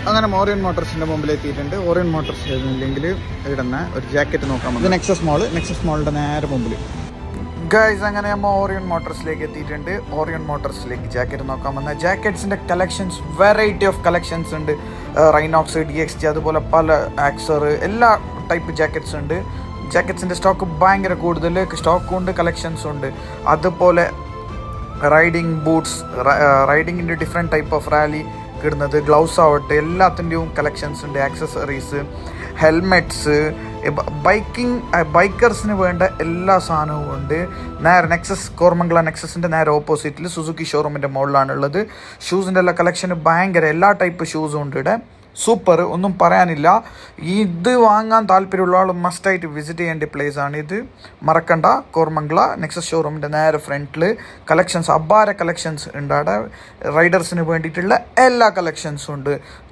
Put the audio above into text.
അങ്ങനെ ഓറിയൻ മോട്ടോഴ്സിൻ്റെ മുമ്പിൽ എത്തിയിട്ടുണ്ട്. ഓറിയൻ മോട്ടോഴ്സ് ഇല്ലെങ്കിൽ ഇടുന്ന ഒരു ജാക്കറ്റ് നോക്കാൻ ഇത് നെക്സസ് മോളിൻ്റെ നേരെ മുമ്പിൽ. ഗൈസ് അങ്ങനെ നമ്മൾ ഓറിയൻ മോട്ടോഴ്സിലേക്ക് എത്തിയിട്ടുണ്ട്. ഓറിയൻ മോട്ടോഴ്സിലേക്ക് ജാക്കറ്റ് നോക്കാൻ വന്ന ജാക്കറ്റ്സിൻ്റെ കളക്ഷൻസ് വെറൈറ്റി ഓഫ് കളക്ഷൻസ് ഉണ്ട്. റൈനോക്സ്, DXT, അതുപോലെ പല ആക്സർ എല്ലാ ടൈപ്പ് ജാക്കറ്റ്സ് ഉണ്ട്. ജാക്കറ്റ്സിൻ്റെ സ്റ്റോക്ക് ഭയങ്കര കൂടുതൽ സ്റ്റോക്കും ഉണ്ട്, കളക്ഷൻസും ഉണ്ട്. അതുപോലെ റൈഡിങ് ബൂട്ട്സ്, റൈഡിങ്ങിൻ്റെ ഡിഫറെൻറ്റ് ടൈപ്പ് ഓഫ് റാലി കിടുന്നത്, ഗ്ലൗസ് ആവട്ടെ എല്ലാത്തിൻ്റെയും കളക്ഷൻസ് ഉണ്ട്. ആക്സസറീസ്, ഹെൽമെറ്റ്സ്, ബൈക്കേഴ്സിന് വേണ്ട എല്ലാ സാധനവും ഉണ്ട്. നേരെ നെക്സസ്, കോർമംഗള നെക്സസിൻ്റെ നേരെ ഓപ്പോസിറ്റിൽ സുസുക്കി ഷോറൂമിൻ്റെ മുകളിലാണുള്ളത്. ഷൂസിൻ്റെ എല്ലാ കളക്ഷന് ഭയങ്കര എല്ലാ ടൈപ്പ് ഷൂസും ഉണ്ട് ഇവിടെ. സൂപ്പർ, ഒന്നും പറയാനില്ല. ഇത് വാങ്ങാൻ താല്പര്യമുള്ള ആൾ മസ്റ്റായിട്ട് വിസിറ്റ് ചെയ്യേണ്ട പ്ലേസ് ആണ് ഇത്. മറക്കണ്ട, കോർമംഗള നെക്സസ് ഷോറൂമിൻ്റെ നേരെ ഫ്രണ്ടിൽ കളക്ഷൻസ്, അപാര കളക്ഷൻസ് ഉണ്ട് അവിടെ. റൈഡേഴ്സിന് വേണ്ടിയിട്ടുള്ള എല്ലാ കളക്ഷൻസും ഉണ്ട്.